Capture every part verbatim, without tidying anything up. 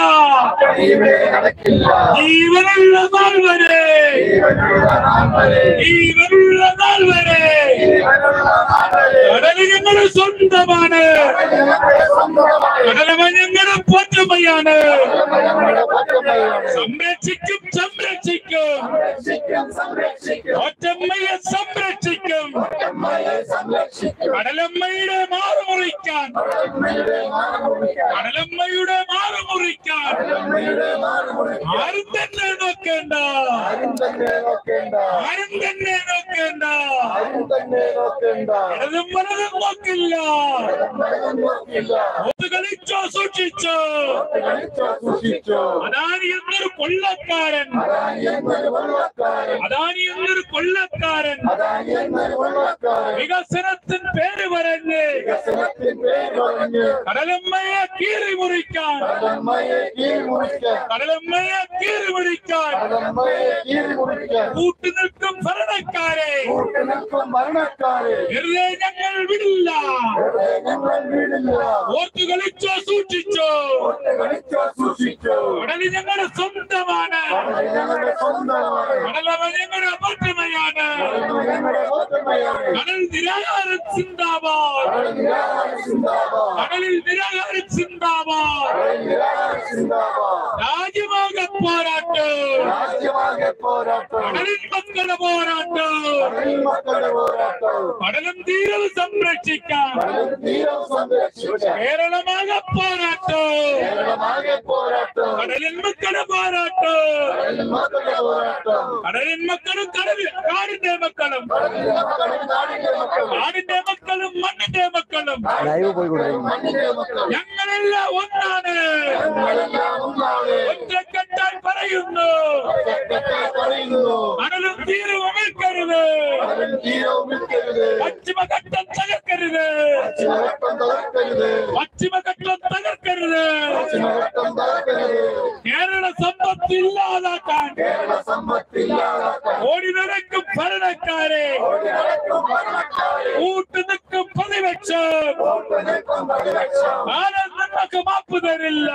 ജീവനുള്ള നാൾ വരെ ജീവനുള്ള നാൾ വരെ കടല് ഞങ്ങളുടെ സ്വന്തമാണ്. കടലമ്മ ഞങ്ങളുടെ പൊറ്റമ്മയാണ്. സംരക്ഷിക്കും സംരക്ഷിക്കും ഒറ്റമ്മയെ സംരക്ഷിക്കും. കടലമ്മയുടെ മാറുമുറിക്കാൻ കടലമ്മയുടെ മാറുമുറിക്കാൻ ആരും തന്നെ നോക്കേണ്ട ആരും തന്നെ നോക്കേണ്ട ഇടതും വലതും നോക്കില്ല. ഒത്തു കളിച്ചോ സൂക്ഷിച്ചോ. അദാനി എന്നൊരു കൊള്ളക്കാരൻ അദാനി എന്നൊരു കൊള്ളക്കാരൻ വികസനത്തിന് പേര് പറഞ്ഞ് കടലമ്മയെ കീറി മുറിക്കാൻ കടലമ്മയെ കീറി മുറിക്കാൻ കൂട്ടുനിൽക്കും ഭരണക്കാരെ വെറുതെ ഞങ്ങൾ വിടില്ല. ഓർത്തു കളിച്ചോ സൂക്ഷിച്ചോ. കടല് ഞങ്ങളുടെ സ്വന്തമാണ്. കടലമ്മ ഞങ്ങളുടെ അപറ്റമയാണ്. കടൽ നിരാകാരം സിന്ദാബാദ്. കടലിൽ നിരാകാരം സിന്ദാബാദ്. രാജ്യമാകെ പോരാട്ടം. കടലിൻ മക്കളുടെ പോരാട്ടം. കടലും തീരവും സംരക്ഷിക്കാം. കേരളമാകെ പോരാട്ടം. കടലിൻ മക്കളുടെ പോരാട്ടം. കടലിൻ മക്കളും കടലിൽ കാടിന്റെ മക്കളും കാടിന്റെ മക്കളും മണ്ണിന്റെ മക്കളും ഞങ്ങളെല്ലാം ഒന്നാണ്. ഒറ്റക്കെട്ടാൽ പറയുന്നു കടലും തീരവും വിൽക്കരുത്. പശ്ചിമഘട്ടം തകർക്കരുത്. പശ്ചിമഘട്ടം തകർക്കരുത്. കേരള സമ്പത്ത് ഇല്ലാതാക്കാൻ ഓടി നടക്കും ഭരണക്കാരെ കൂട്ടുനിൽക്കും പ്രതിപക്ഷം കാലം നിങ്ങൾക്ക് മാപ്പ് തരില്ല.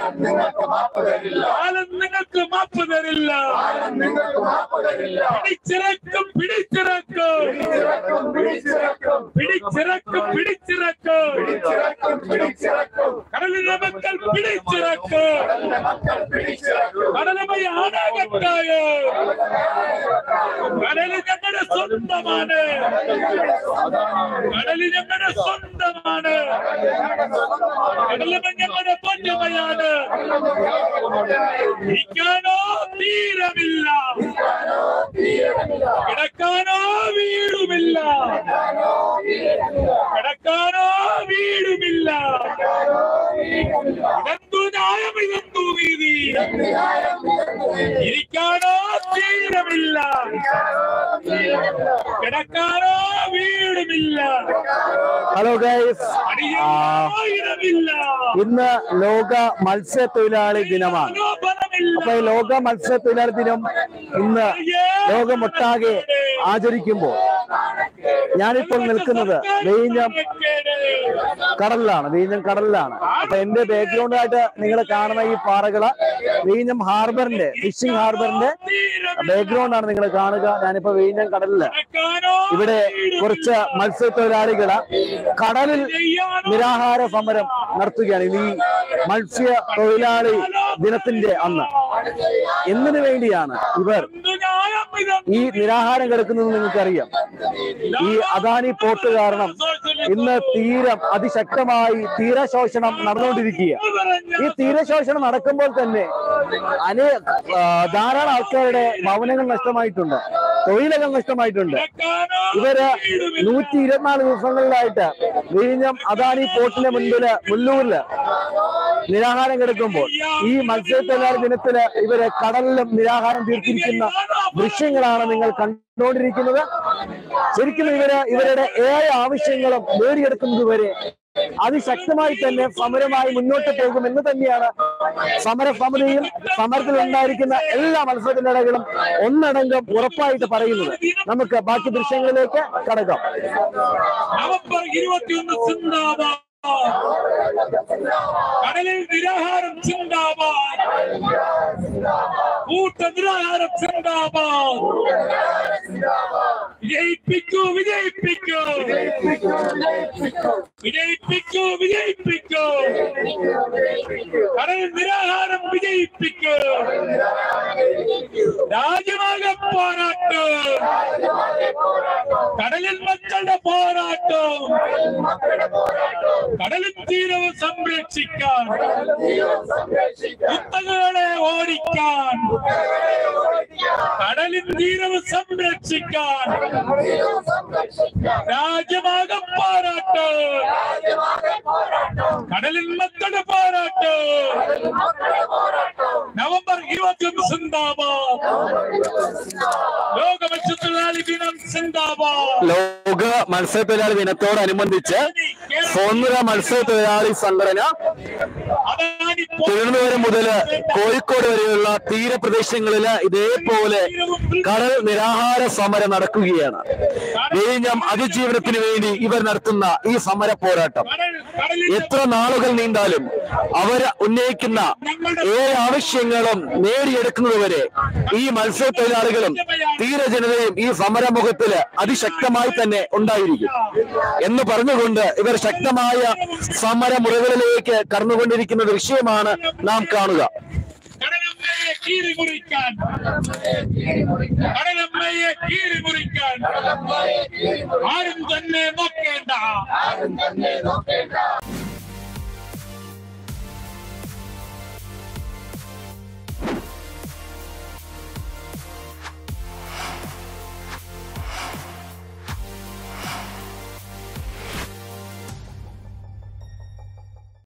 കാലം നിങ്ങൾക്ക് മാപ്പ് തരില്ല. പിടിച്ചിറക്കും പിടിച്ചിറക്കും പിടിച്ചിറക്കും പിടിച്ചിറക്കും കടലിലെ മക്കൾ പിടിച്ചിറക്കും. കടലമയ ആണാകത്തായോ. കടല് ഞങ്ങളുടെ സ്വന്തമാണ്. കടല് ഞങ്ങളുടെ സ്വന്തമാണ്. കടലമ ഞങ്ങളുടെ പൊന്നമയാണ്. ഇരിക്കാനോ തീരമില്ല. കിടക്കാനോ വീടുമില്ല. കിടക്കാനോ വീടുമില്ല. ഇതെന്തു ന്യായം ഇതെന്തു നീതി. ഇരിക്കാനോ തീരമില്ല. കിടക്കാനോ വീടുമില്ല. ഹലോ ഗൈസ്, ഇന്ന് ലോക മത്സ്യത്തൊഴിലാളി ദിനമാണ്. അപ്പൊ ലോക മത്സ്യത്തൊഴിലാളി ദിനം ഇന്ന് ലോകമൊട്ടാകെ ആചരിക്കുമ്പോൾ ഞാനിപ്പോൾ നിൽക്കുന്നത് വിഴിഞ്ഞം കടലിലാണ്. വിഴിഞ്ഞം കടലിലാണ്. അപ്പൊ എന്റെ ബാക്ക്ഗ്രൗണ്ടായിട്ട് നിങ്ങൾ കാണുന്ന ഈ പാറകള് വിഴിഞ്ഞം ഹാർബറിന്റെ ഫിഷിംഗ് ഹാർബറിന്റെ ബാക്ക്ഗ്രൗണ്ട് ആണ് നിങ്ങൾ കാണുക. ഞാനിപ്പോ വിഴിഞ്ഞം കടലില് ഇവിടെ കുറച്ച് മത്സ്യത്തൊഴിലാളികള് കടലിൽ നിരാഹാര സമരം നടത്തുകയാണ്. ഈ മത്സ്യ തൊഴിലാളി ദിനത്തിന്റെ അന്ന് എന്തിനു വേണ്ടിയാണ് ഇവർ ഈ നിരാഹാരം കിടക്കുന്നത് നിങ്ങൾക്കറിയാം. ഈ അദാനി പോർട്ട് കാരണം ഇന്ന് തീരം അതിശക്തമായി തീരശോഷണം നടന്നുകൊണ്ടിരിക്കുക. ഈ തീരശോഷണം നടക്കുമ്പോൾ തന്നെ അനേ ധാരാളം ആൾക്കാരുടെ ഭവനങ്ങൾ നഷ്ടമായിട്ടുണ്ട്, തൊഴിലുകൾ നഷ്ടമായിട്ടുണ്ട്. ഇവര് നൂറ്റി ഇരുപത്തിനാല് ദിവസങ്ങളിലായിട്ട് വിഴിഞ്ഞം അദാനി പോർട്ടിന്റെ മുൻപില് മുല്ലൂരില് നിരാഹാരം കിടക്കുമ്പോൾ ഈ മത്സ്യത്തൊഴിലാളി ദിനത്തില് ഇവര് കടലിലും നിരാഹാരം തീർത്തിരിക്കുന്ന ദൃശ്യങ്ങളാണ് നിങ്ങൾ കണ്ടുകൊണ്ടിരിക്കുന്നത്. ശരിക്കും ഇവര് ഇവരുടെ ഏഴ് ആവശ്യങ്ങളും നേടിയെടുക്കുന്നത് വരെ അതിശക്തമായി തന്നെ സമരമായി മുന്നോട്ട് പോകുമെന്ന് തന്നെയാണ് സമര സമിതിയും സമരത്തിൽ ഉണ്ടായിരിക്കുന്ന എല്ലാ മത്സ്യത്തൊഴിലാളികളും ഒന്നടങ്കം ഉറപ്പായിട്ട് പറയുന്നത്. നമുക്ക് ബാക്കി ദൃശ്യങ്ങളിലേക്ക് കടക്കാം. നവംബർ ഇരുപത്തിയൊന്ന് സിന്ദാബാദ്. കടലിൽ നിരാഹാരം സിന്ദാബാദ്. കൂട്ടനിരാഹാരം സിന്ദാബാദ്. വിജയിപ്പിക്കൂ വിജയിപ്പിക്കൂ വിജയിപ്പിക്കൂ വിജയിപ്പിക്കൂ കടൽ നിരാഹാരം വിജയിപ്പിക്കൂ. രാജ്യമാകെ പോരാട്ടം, കടലിൽ മക്കളുടെ പോരാട്ടം, കടലും തീരവും സംരക്ഷിക്കാൻ, കുത്തകകളെ ഓടിക്കാൻ, കടലിൻ തീരവും സംരക്ഷിക്കാൻ രാജ്യമാകെ പോരാട്ടം, കടലിൽ മക്കളുടെ പോരാട്ടം. നവംബർ ഇരുപത്തിയൊന്ന് സിന്ദാബാദ്. ലോക മത്സ്യത്തൊഴിലാളി ദിനം സിന്ദാബാദ്. ലോക മത്സ്യത്തൊഴിലാളി ദിനത്തോടനുബന്ധിച്ച് സ്വതന്ത്ര മത്സ്യത്തൊഴിലാളി സംഘടന തിരുവനന്തപുരം മുതൽ കോഴിക്കോട് വരെയുള്ള തീരപ്രദേശങ്ങളില് ഇതേപോലെ കടൽ നിരാഹാര സമരം നടക്കുകയാണ്. വിഴിഞ്ഞം അതിജീവനത്തിന് വേണ്ടി ഇവർ നടത്തുന്ന ഈ സമര പോരാട്ടം എത്ര നാളുകൾ നീണ്ടാലും അവർ ഉന്നയിക്കുന്ന ഏഴ് ആവശ്യങ്ങളും നേടിയെടുക്കുന്നതുവരെ ഈ മത്സ്യത്തൊഴിലാളികളും തീരജനതയും ഈ സമരമുഖത്തില് അതിശക്തമായി തന്നെ ഉണ്ടായിരിക്കും എന്ന് പറഞ്ഞുകൊണ്ട് ഇവർ ശക്തമായ സമരമുറകളിലേക്ക് കടന്നുകൊണ്ടിരിക്കുന്ന ദൃശ്യമാണ് നാം കാണുക. കടലമ്മയെ കീറിമുറിക്കാൻ, കടലമ്മയെ കീറിമുറിക്കാൻ ആരും തന്നെ നോക്കേണ്ട.